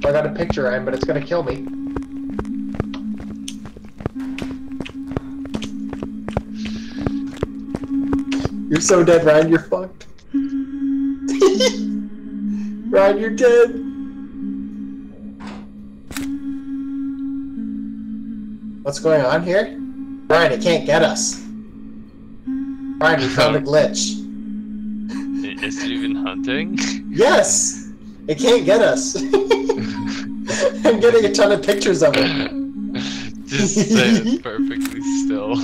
I got a picture, Ryan, but it's gonna kill me. You're so dead, Ryan. You're fucked. Ryan, you're dead. What's going on here? Ryan, it can't get us. Ryan, we found a glitch. Is it even hunting? Yes! It can't get us. I'm getting a ton of pictures of it. Just stay perfectly still.